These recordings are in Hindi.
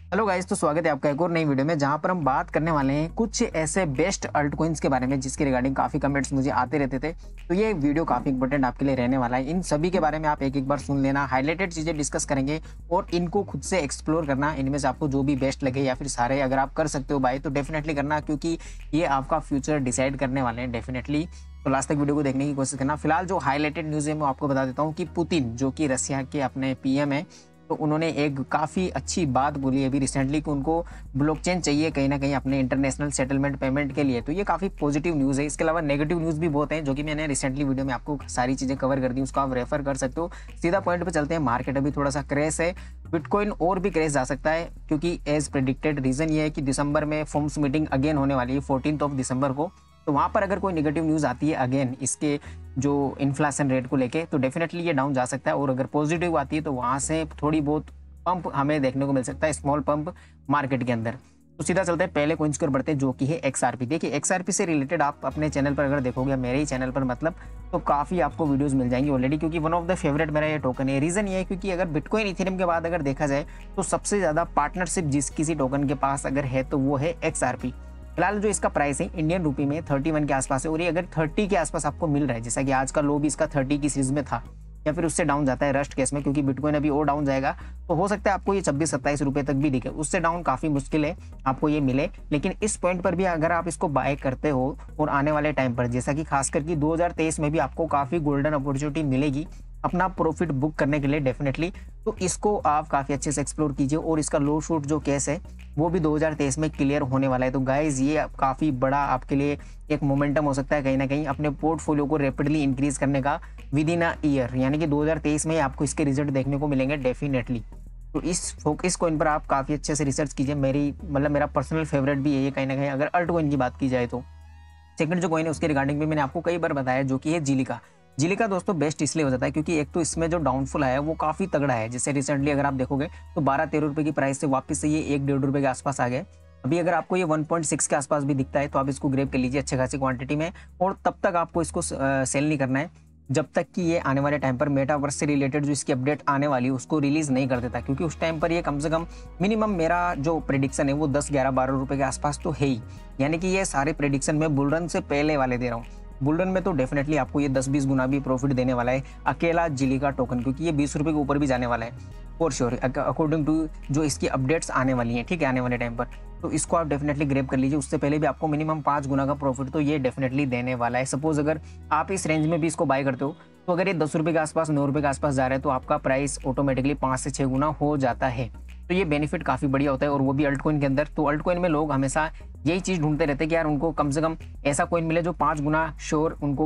हेलो गाइस, तो स्वागत है आपका एक और नई वीडियो में जहां पर हम बात करने वाले हैं कुछ ऐसे बेस्ट अल्ट कॉइन्स के बारे में जिसके रिगार्डिंग काफी कमेंट्स मुझे आते रहते थे। तो ये वीडियो काफी इंपॉर्टेंट आपके लिए रहने वाला है। इन सभी के बारे में आप एक एक बार सुन लेना, हाईलाइटेड चीजें डिस्कस करेंगे और इनको खुद से एक्सप्लोर करना। इनमें से आपको जो भी बेस्ट लगे या फिर सारे अगर आप कर सकते हो बाय तो डेफिनेटली करना, क्योंकि ये आपका फ्यूचर डिसाइड करने वाले हैं डेफिनेटली। तो लास्ट तक वीडियो को देखने की कोशिश करना। फिलहाल जो हाईलाइटेड न्यूज़ है मैं आपको बता देता हूँ कि पुतिन जो कि रसिया के अपने पीएम है, तो उन्होंने एक काफ़ी अच्छी बात बोली अभी रिसेंटली कि उनको ब्लॉकचेन चाहिए कहीं ना कहीं अपने इंटरनेशनल सेटलमेंट पेमेंट के लिए। तो ये काफ़ी पॉजिटिव न्यूज़ है। इसके अलावा नेगेटिव न्यूज़ भी बहुत हैं जो कि मैंने रिसेंटली वीडियो में आपको सारी चीज़ें कवर कर दी, उसको आप रेफर कर सकते हो। सीधा पॉइंट पे चलते हैं। मार्केट अभी थोड़ा सा क्रेश है, बिटकॉइन और भी क्रेश जा सकता है क्योंकि एज प्रेडिक्टेड रीज़न ये है कि दिसंबर में फॉर्म्स मीटिंग अगेन होने वाली है 14 दिसंबर को। तो वहाँ पर अगर कोई नेगेटिव न्यूज़ आती है अगेन इसके जो इन्फ्लेशन रेट को लेके, तो डेफिनेटली ये डाउन जा सकता है। और अगर पॉजिटिव आती है तो वहाँ से थोड़ी बहुत पंप हमें देखने को मिल सकता है, स्मॉल पंप मार्केट के अंदर। तो सीधा चलते हैं पहले कॉइन्स की ओर बढ़ते हैं जो कि है XRP। देखिए XRP से रिलेटेड आप अपने चैनल पर अगर देखोगे, मेरे ही चैनल पर मतलब, तो काफ़ी आपको वीडियोस मिल जाएंगी ऑलरेडी, क्योंकि वन ऑफ द फेवरेट मेरा ये टोकन है। रीज़न ये है क्योंकि अगर बिटकॉइन इथेरियम के बाद अगर देखा जाए तो सबसे ज़्यादा पार्टनरशिप जिस किसी टोकन के पास अगर है तो वो है XRP। फिलहाल जो इसका प्राइस है इंडियन रुपी में 31 के आसपास है, और ये अगर 30 के आसपास आपको मिल रहा है, जैसा कि आज का लो भी इसका 30 की सीरीज में था, या फिर उससे डाउन जाता है रस्ट केस में, क्योंकि बिटकॉइन अभी और डाउन जाएगा तो हो सकता है आपको ये 26-27 रुपए तक भी दिखे। उससे डाउन काफ़ी मुश्किल है आपको ये मिले, लेकिन इस पॉइंट पर भी अगर आप इसको बाय करते हो और आने वाले टाइम पर, जैसा कि खासकर कि 2023 में भी आपको काफ़ी गोल्डन अपॉर्चुनिटी मिलेगी अपना प्रॉफिट बुक करने के लिए डेफिनेटली, तो इसको आप काफ़ी अच्छे से एक्सप्लोर कीजिए। और इसका लो शूट जो केस है वो भी 2023 में क्लियर होने वाला है। तो गाइज ये काफ़ी बड़ा आपके लिए एक मोमेंटम हो सकता है कहीं ना कहीं अपने पोर्टफोलियो को रैपिडली इंक्रीज करने का विद इन अ ईयर, यानी कि 2023 में आपको इसके रिजल्ट देखने को मिलेंगे डेफिनेटली। तो इस कॉइन पर आप काफ़ी अच्छे से रिसर्च कीजिए। मेरा पर्सनल फेवरेट भी है ये कहीं ना कहीं अगर अल्ट कॉइन की बात की जाए तो। सेकंड जो कॉइन है उसके रिगार्डिंग भी मैंने आपको कई बार बताया जो कि है जीलिका। जीलिका दोस्तों बेस्ट इसलिए हो जाता है क्योंकि एक तो इसमें जो डाउनफॉल आया है वो काफ़ी तगड़ा है। जैसे रिसेंटली अगर आप देखोगे तो 12-13 रुपए की प्राइस से वापस से ये 1-1.5 रुपए के आसपास आ गए। अभी अगर आपको ये 1.6 के आसपास भी दिखता है तो आप इसको ग्रैब कर लीजिए अच्छे खासी क्वांटिटी में, और तब तक आपको इसको सेल नहीं करना है जब तक कि ये आने वाले टाइम पर मेटावर्स से रिलेटेड जो इसकी अपडेट आने वाली है उसको रिलीज नहीं कर देता, क्योंकि उस टाइम पर ये कम से कम मिनिमम मेरा जो प्रेडिक्शन है वो 10-11-12 रुपए के आसपास तो है ही। यानी कि ये सारे प्रेडिक्शन में बुलरन से पहले वाले दे रहा हूँ। बुलरन में तो डेफिनेटली आपको ये 10-20 गुना भी प्रॉफिट देने वाला है अकेला जीलिका टोकन, क्योंकि ये 20 रुपए के ऊपर भी जाने वाला है फॉर श्योर अकॉर्डिंग टू जो इसकी अपडेट्स आने वाली हैं, ठीक है, आने वाले टाइम पर। तो इसको आप डेफिनेटली ग्रैब कर लीजिए। उससे पहले भी आपको मिनिमम 5 गुना का प्रॉफिट तो ये डेफिनेटली देने वाला है। सपोज अगर आप इस रेंज में भी इसको बाय करते हो तो अगर ये 10 रुपए के आसपास 9 रुपए के आसपास जा रहा है तो आपका प्राइस ऑटोमेटिकली 5 से 6 गुना हो जाता है। तो ये बेनिफिट काफ़ी बढ़िया होता है, और वो भी अल्ट कॉइन के अंदर। तो अल्ट कॉइन में लोग हमेशा यही चीज़ ढूंढते रहते हैं कि यार उनको कम से कम ऐसा कॉइन मिले जो 5 गुना श्योर उनको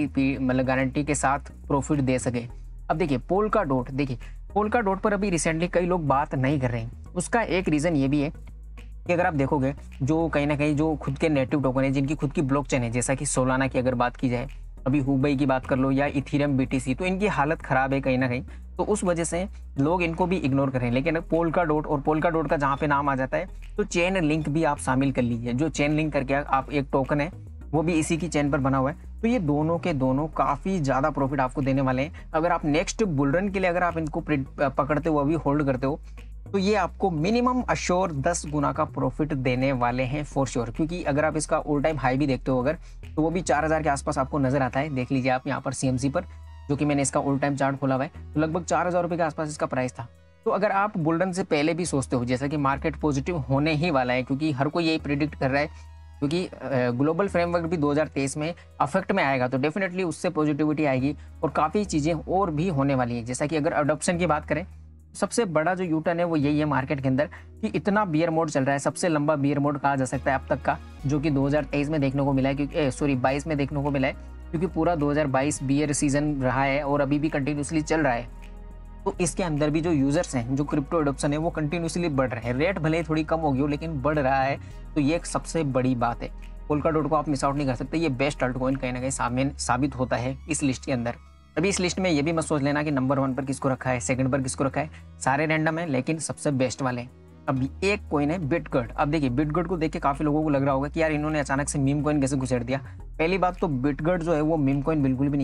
गारंटी के साथ प्रॉफिट दे सके। अब देखिए पोल्का डॉट, देखिए पोल्का डॉट पर अभी रिसेंटली कई लोग बात नहीं कर रहे हैं। उसका एक रीज़न ये भी है कि अगर आप देखोगे जो कहीं ना कहीं जो खुद के नेटिव टोकन है जिनकी खुद की ब्लॉकचेन है, जैसा कि सोलाना की अगर बात की जाए, अभी हुबई की बात कर लो या इथीरियम BTC, तो इनकी हालत ख़राब है कहीं ना कहीं। तो उस वजह से लोग इनको भी इग्नोर कर रहे हैं। लेकिन पोल्का डॉट, और पोल्का डॉट का जहाँ पे नाम आ जाता है तो चेन लिंक भी आप शामिल कर लीजिए। जो चेन लिंक करके आप एक टोकन है वो भी इसी की चेन पर बना हुआ है। तो ये दोनों के दोनों काफ़ी ज़्यादा प्रॉफिट आपको देने वाले हैं। अगर आप नेक्स्ट बुलरन के लिए अगर आप इनको पकड़ते हो, अभी होल्ड करते हो, तो ये आपको मिनिमम अश्योर 10 गुना का प्रॉफिट देने वाले हैं फॉर श्योर। क्योंकि अगर आप इसका ऑल टाइम हाई भी देखते हो अगर, तो वो भी 4000 के आसपास आपको नजर आता है। देख लीजिए आप यहाँ पर CMC पर, जो कि मैंने इसका ऑल टाइम चार्ट खोला हुआ है, तो लगभग 4000 रुपये के आसपास इसका प्राइस था। तो अगर आप बुलरन से पहले भी सोचते हो जैसा कि मार्केट पॉजिटिव होने ही वाला है, क्योंकि हर कोई यही प्रिडिक्ट कर रहा है, क्योंकि ग्लोबल फ्रेमवर्क भी 2023 में अफेक्ट में आएगा, तो डेफिनेटली उससे पॉजिटिविटी आएगी और काफ़ी चीज़ें और भी होने वाली हैं। जैसा कि अगर अडॉप्शन की बात करें, सबसे बड़ा जो यूटर्न है वो यही है मार्केट के अंदर कि इतना बियर मोड चल रहा है, सबसे लंबा बियर मोड कहा जा सकता है अब तक का, जो कि 2023 में देखने को मिला है, क्योंकि 22 में देखने को मिला है, क्योंकि पूरा 2022 बियर सीजन रहा है और अभी भी कंटिन्यूसली चल रहा है। तो इसके अंदर भी जो यूजर्स हैं, जो क्रिप्टो एडॉप्शन है वो कंटिन्यूसली बढ़ रहे हैं। रेट भले ही थोड़ी कम होगी हो लेकिन बढ़ रहा है, तो ये एक सबसे बड़ी बात है। पोल्का डॉट को आप मिस आउट नहीं कर सकते। ये बेस्ट अल्ट कॉइन कहीं ना कहीं साबित होता है इस लिस्ट के अंदर। अभी इस लिस्ट में ये भी मत सोच लेना कि नंबर 1 पर किसको रखा है, सेकंड पर किसको रखा है, सारे रैंडम है लेकिन सबसे बेस्ट वाले हैं। अब एक कॉइन है बिटगट। अब देखिए बिटगट को देख के काफी लोगों को लग रहा होगा कि यार इन्होंने अचानक से मीम कॉइन कैसे घुसेड़ दिया। पहली बात तो बिटगट जो है वो मीम कॉइन बिल्कुल भी नहीं है।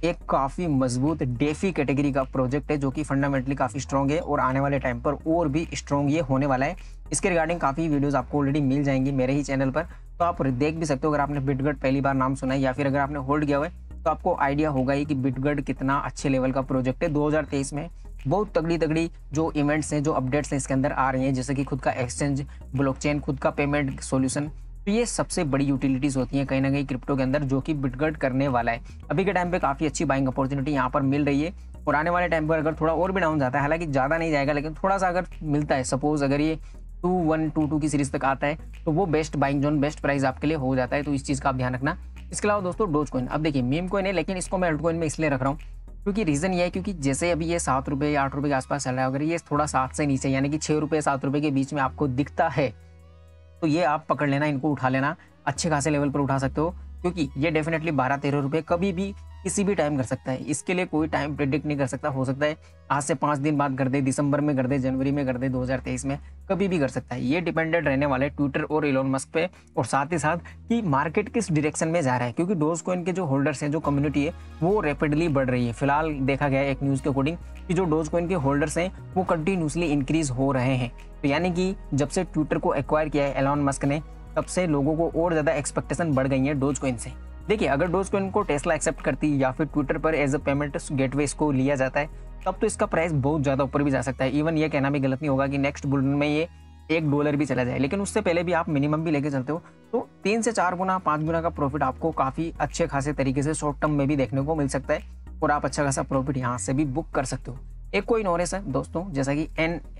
एक काफ़ी मजबूत डेफी कैटेगरी का प्रोजेक्ट है जो कि फंडामेंटली काफ़ी स्ट्रॉन्ग है और आने वाले टाइम पर और भी स्ट्रॉन्ग ये होने वाला है। इसके रिगार्डिंग काफ़ी वीडियोस आपको ऑलरेडी मिल जाएंगी मेरे ही चैनल पर, तो आप देख भी सकते हो। अगर आपने बिटगट पहली बार नाम सुना है या फिर अगर आपने होल्ड किया हुआ है तो आपको आइडिया होगा ही कि बिटगट कितना अच्छे लेवल का प्रोजेक्ट है। 2023 में बहुत तगड़ी तगड़ी जो इवेंट्स हैं, जो अपडेट्स हैं इसके अंदर आ रही हैं, जैसे कि खुद का एक्सचेंज, ब्लॉकचेन, खुद का पेमेंट सॉल्यूशन। तो ये सबसे बड़ी यूटिलिटीज होती हैं कहीं ना कहीं क्रिप्टो के अंदर, जो कि बिटगट करने वाला है। अभी के टाइम पे काफ़ी अच्छी बाइंग अपॉर्चुनिटी यहाँ पर मिल रही है और आने वाले टाइम पर अगर थोड़ा और भी डाउन जाता है, हालांकि ज़्यादा नहीं जाएगा लेकिन थोड़ा सा अगर मिलता है, सपोज अगर ये 2122 की सीरीज तक आता है तो वो best buying zone, best price आपके लिए हो जाता है। तो इस चीज़ का आप ध्यान रखना। इसके अलावा दोस्तों डोज कॉइन, अब देखिए मीम कॉइन है लेकिन इसको मैं अल्ट कॉइन में इसलिए रख रहा हूँ क्योंकि रीज़न ये है क्योंकि जैसे अभी ये 7 रुपये या 8 रुपये के आसपास चल रहा है, अगर ये थोड़ा 7 से नीचे यानी कि 6 रुपये 7 रुपये के बीच में आपको दिखता है तो ये आप पकड़ लेना, इनको उठा लेना, अच्छे खासे लेवल पर उठा सकते हो क्योंकि ये डेफिनेटली 12-13 रुपये कभी भी किसी भी टाइम कर सकता है। इसके लिए कोई टाइम प्रिडिक्ट नहीं कर सकता। हो सकता है आज से 5 दिन बाद कर दे, दिसंबर में कर दे, जनवरी में कर दे, 2023 में कभी भी कर सकता है। ये डिपेंडेंट रहने वाले ट्विटर और इलोन मस्क पे और साथ ही साथ कि मार्केट किस डायरेक्शन में जा रहा है, क्योंकि डोज कॉइन के जो होल्डर्स हैं, जो कम्युनिटी है वो रैपिडली बढ़ रही है। फिलहाल देखा गया है एक न्यूज़ के अकॉर्डिंग कि जो डोज कॉइन के होल्डर्स हैं वो कंटिन्यूसली इंक्रीज हो रहे हैं। तो यानी कि जब से ट्विटर को एक्वायर किया है एलोन मस्क ने, तब से लोगों को और ज़्यादा एक्सपेक्टेशन बढ़ गई है डोज कॉइन से। देखिए अगर डोज कॉइन को टेस्ला एक्सेप्ट करती या फिर ट्विटर पर एज अ पेमेंट गेटवे इसको लिया जाता है, तब तो इसका प्राइस बहुत ज़्यादा ऊपर भी जा सकता है। इवन ये कहना भी गलत नहीं होगा कि नेक्स्ट बुल रन में ये $1 भी चला जाए, लेकिन उससे पहले भी आप मिनिमम भी लेके चलते हो तो 3 से 4 गुना 5 गुना का प्रॉफिट आपको काफ़ी अच्छे खासे तरीके से शॉर्ट टर्म में भी देखने को मिल सकता है और आप अच्छा खासा प्रॉफिट यहाँ से भी बुक कर सकते हो। एक कोइन और है दोस्तों, जैसा कि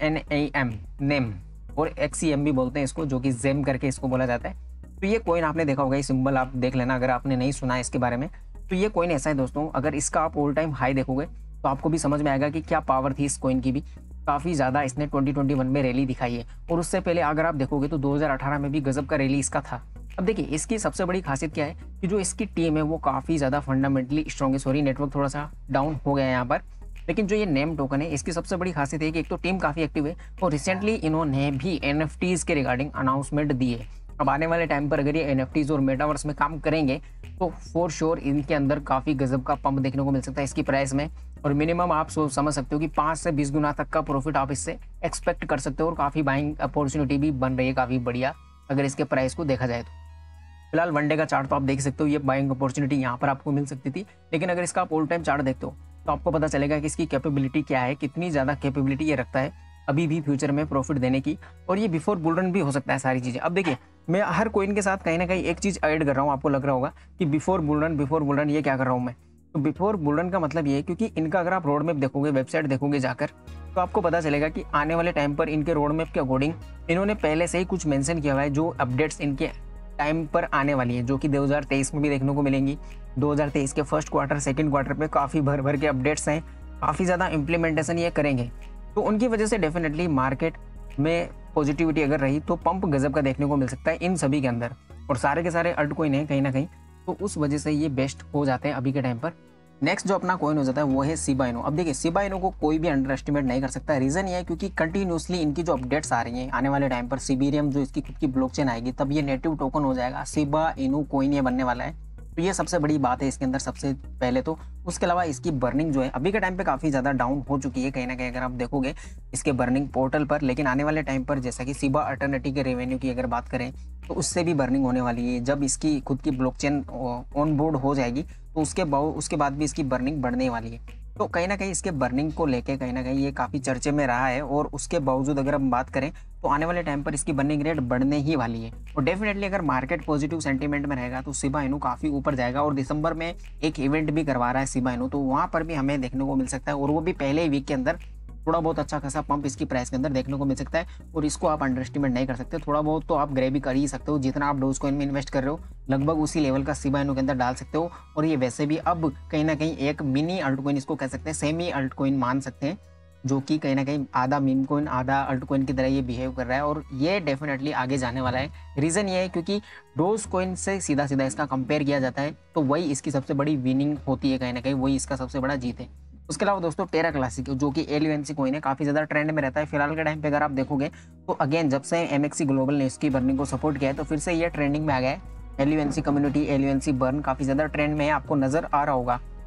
NNAM नेम और XEM भी बोलते हैं इसको, जो कि जेम करके इसको बोला जाता है। तो ये कॉइन आपने देखा होगा, ये सिंबल आप देख लेना अगर आपने नहीं सुना है इसके बारे में। तो ये कॉइन ऐसा है दोस्तों, अगर इसका आप ऑल टाइम हाई देखोगे तो आपको भी समझ में आएगा कि क्या पावर थी इस कॉइन की भी। काफ़ी ज़्यादा इसने 2021 में रैली दिखाई है और उससे पहले अगर आप देखोगे तो 2018 में भी गजब का रैली इसका था। अब देखिए इसकी सबसे बड़ी खासियत क्या है कि जो इसकी टीम है वो काफ़ी ज़्यादा फंडामेंटली स्ट्रॉन्ग है। सॉरी नेटवर्क थोड़ा सा डाउन हो गया है यहाँ पर, लेकिन जो ये नेम टोकन है इसकी सबसे बड़ी खासियत है कि एक तो टीम काफ़ी एक्टिव है और रिसेंटली इन्होंने भी NFTs के रिगार्डिंग अनाउंसमेंट दी है। अब आने वाले टाइम पर अगर ये NFTs और मेटावर्स में काम करेंगे तो फॉर श्योर इनके अंदर काफ़ी गजब का पंप देखने को मिल सकता है इसकी प्राइस में, और मिनिमम आप समझ सकते हो कि 5 से 20 गुना तक का प्रॉफिट आप इससे एक्सपेक्ट कर सकते हो और काफ़ी बाइंग अपॉर्चुनिटी भी बन रही है काफ़ी बढ़िया अगर इसके प्राइस को देखा जाए तो। फिलहाल वन डे का चार्ट तो आप देख सकते हो, ये बाइंग अपॉर्चुनिटी यहाँ पर आपको मिल सकती थी, लेकिन अगर इसका आप ऑल टाइम चार्ट देखते हो तो आपको पता चलेगा कि इसकी कैपेबिलिटी क्या है, कितनी ज़्यादा कैपेबिलिटी ये रखता है अभी भी फ्यूचर में प्रॉफिट देने की, और ये बिफोर बुल रन भी हो सकता है सारी चीज़ें। अब देखिए मैं हर कोइन के साथ कहीं ना कहीं एक चीज़ ऐड कर रहा हूँ, आपको लग रहा होगा कि बिफोर बुल रन ये क्या कर रहा हूँ मैं। तो बिफोर बुल रन का मतलब ये है क्योंकि इनका अगर आप रोड मैप देखोगे, वेबसाइट देखोगे जाकर, तो आपको पता चलेगा कि आने वाले टाइम पर इनके रोड मैप के अकॉर्डिंग इन्होंने पहले से ही कुछ मेंशन किया हुआ है जो अपडेट्स इनके टाइम पर आने वाली है, जो कि 2023 में भी देखने को मिलेंगी। 2023 के फर्स्ट क्वार्टर, सेकंड क्वार्टर पे काफ़ी भर के अपडेट्स हैं, काफ़ी ज़्यादा इम्प्लीमेंटेशन ये करेंगे। तो उनकी वजह से डेफिनेटली मार्केट में पॉजिटिविटी अगर रही तो पंप गजब का देखने को मिल सकता है इन सभी के अंदर, और सारे के सारे अल्ट कॉइन हैं कहीं ना कहीं, तो उस वजह से ये बेस्ट हो जाते हैं अभी के टाइम पर। नेक्स्ट जो अपना कॉइन हो जाता है वो है शिबा इनू। अब देखिए शिबा इनू को कोई भी अंडर एस्टिमेट नहीं कर सकता। रीज़न ये है क्योंकि कंटिन्यूसली इनकी जो अपडेट्स आ रही हैं, आने वाले टाइम पर सीबीरियम जो इसकी खुद की ब्लॉकचेन आएगी तब ये नेटिव टोकन हो जाएगा, शिबा इनू कॉइन ये बनने वाला है। तो ये सबसे बड़ी बात है इसके अंदर सबसे पहले तो। उसके अलावा इसकी बर्निंग जो है अभी के टाइम पे काफ़ी ज़्यादा डाउन हो चुकी है कहीं ना कहीं अगर आप देखोगे इसके बर्निंग पोर्टल पर, लेकिन आने वाले टाइम पर जैसा कि शिबा अल्टरनेटिव के रेवेन्यू की अगर बात करें तो उससे भी बर्निंग होने वाली है। जब इसकी खुद की ब्लॉकचेन ऑन बोर्ड हो जाएगी तो उसके बाद भी इसकी बर्निंग बढ़ने वाली है। तो कहीं ना कहीं इसके बर्निंग को लेके कहीं ना कहीं ये काफ़ी चर्चे में रहा है, और उसके बावजूद अगर हम बात करें तो आने वाले टाइम पर इसकी बर्निंग रेट बढ़ने ही वाली है। और डेफिनेटली अगर मार्केट पॉजिटिव सेंटीमेंट में रहेगा तो शिबा इनू काफ़ी ऊपर जाएगा, और दिसंबर में एक इवेंट भी करवा रहा है शिबा इनू, तो वहाँ पर भी हमें देखने को मिल सकता है, और वो भी पहले ही वीक के अंदर थोड़ा बहुत अच्छा खासा पंप इसकी प्राइस के अंदर देखने को मिल सकता है। और इसको आप अंडर एस्टिमेट नहीं कर सकते, थोड़ा बहुत तो आप ग्रे भी कर ही सकते हो। जितना आप डोज कॉइन में इन्वेस्ट कर रहे हो लगभग उसी लेवल का शिबा इनू के अंदर डाल सकते हो, और ये वैसे भी अब कहीं ना कहीं एक मिनी अल्ट कॉइन इसको कह सकते हैं, सेमी अल्ट कॉइन मान सकते हैं, जो कि कहीं ना कहीं आधा मीम कॉइन आधा अल्ट कॉइन की तरह ये बिहेव कर रहा है, और ये डेफिनेटली आगे जाने वाला है। रीज़न ये है क्योंकि डोज कॉइन से सीधा सीधा इसका कंपेयर किया जाता है, तो वही इसकी सबसे बड़ी विनिंग होती है, कहीं ना कहीं वही इसका सबसे बड़ा जीत है। उसके अलावा दोस्तों टेरा क्लासिक जो कि LUNC कॉइन है, काफ़ी ज़्यादा ट्रेंड में रहता है फिलहाल के टाइम पे अगर आप देखोगे तो। अगेन जब से MXC ग्लोबल ने इसकी बर्निंग को सपोर्ट किया है तो फिर से ये ट्रेंडिंग में आ गया है। LUNC कम्युनिटी, LUNC बर्न काफ़ी ज़्यादा ट्रेंड में है, आपको नज़र आ रहा होगा।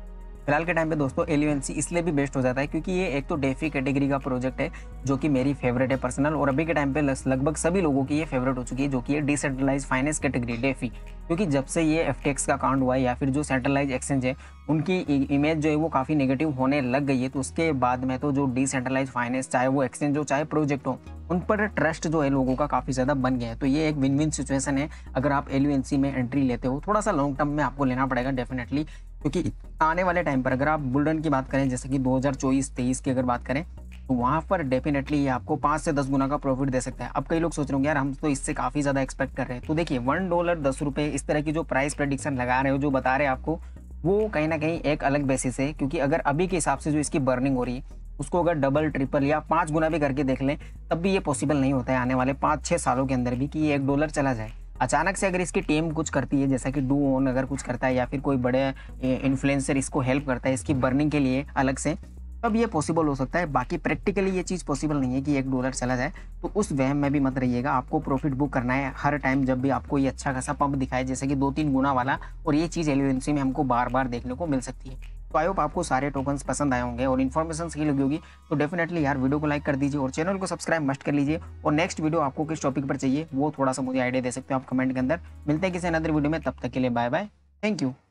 फिलहाल के टाइम पे दोस्तों एलयूएनसी इसलिए भी बेस्ट हो जाता है क्योंकि ये एक तो डेफी कैटेगरी का प्रोजेक्ट है जो कि मेरी फेवरेट है पर्सनल, और अभी के टाइम पे लगभग सभी लोगों की ये फेवरेट हो चुकी है, जो कि है डिसेंट्रलाइज फाइनेंस कैटेगरी डेफी। क्योंकि जब से ये एफटीएक्स का कांड हुआ है या फिर जो सेंट्रलाइज एक्सचेंज है उनकी इमेज जो है वो काफ़ी नेगेटिव होने लग गई है, तो उसके बाद में तो जो डिसेंट्रलाइज फाइनेंस चाहे वो एक्सचेंज हो चाहे प्रोजेक्ट हो, उन पर ट्रस्ट जो है लोगों का काफ़ी ज़्यादा बन गया है। तो ये एक विन विन सिचुएशन है अगर आप एलयूएनसी में एंट्री लेते हो। थोड़ा सा लॉन्ग टर्म में आपको लेना पड़ेगा डेफिनेटली, क्योंकि आने वाले टाइम पर अगर आप बुल रन की बात करें जैसे कि 2024-23 की अगर बात करें तो वहाँ पर डेफिनेटली ये आपको 5 से 10 गुना का प्रॉफिट दे सकता है। अब कई लोग सोच रहे होंगे यार हम तो इससे काफ़ी ज़्यादा एक्सपेक्ट कर रहे हैं। तो देखिए $1 ₹10 इस तरह की जो प्राइस प्रेडिक्शन लगा रहे हो, जो बता रहे हैं आपको, वो कहीं ना कहीं एक अलग बेसिस है। क्योंकि अगर अभी के हिसाब से जो इसकी बर्निंग हो रही है उसको अगर डबल ट्रिपल या 5 गुना भी करके देख लें तब भी ये पॉसिबल नहीं होता है आने वाले 5-6 सालों के अंदर भी कि ये $1 चला जाए। अचानक से अगर इसकी टीम कुछ करती है जैसा कि डू ओन अगर कुछ करता है या फिर कोई बड़े इन्फ्लुएंसर इसको हेल्प करता है इसकी बर्निंग के लिए अलग से, तब ये पॉसिबल हो सकता है। बाकी प्रैक्टिकली ये चीज़ पॉसिबल नहीं है कि $1 चला जाए। तो उस वहम में भी मत रहिएगा, आपको प्रॉफिट बुक करना है हर टाइम जब भी आपको ये अच्छा खासा पंप दिखाए जैसे कि 2-3 गुना वाला, और ये चीज़ एलयूएनसी में हमको बार बार देखने को मिल सकती है। तो आई होप आपको सारे टोकन्स पसंद आए होंगे और इन्फॉर्मेशन सही लगी होगी। तो डेफिनेटली यार वीडियो को लाइक कर दीजिए और चैनल को सब्सक्राइब मस्ट कर लीजिए। और नेक्स्ट वीडियो आपको किस टॉपिक पर चाहिए वो थोड़ा सा मुझे आइडिया दे सकते हो आप कमेंट के अंदर। मिलते हैं किसी अनदर वीडियो में, तब तक के लिए बाय बाय, थैंक यू।